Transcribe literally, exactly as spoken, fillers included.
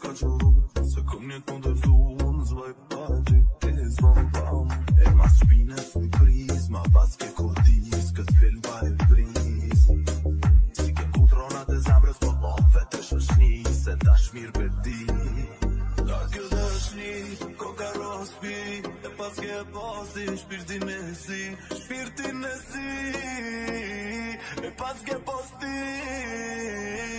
s'ka qëllu, se këm një kundërzu, në zvaj pa ty, ti zvan pam. E mas shpine s'mi priz, ma pas ke kodis, këtë film pa e priz. Si ke kutronat e zemrës, po lofe të shëshni, se ta shmir për di. Da kjo dëshni, koka rospi, e pas ke posi, shpirtin e si, shpirtin e si, e pas ke posti.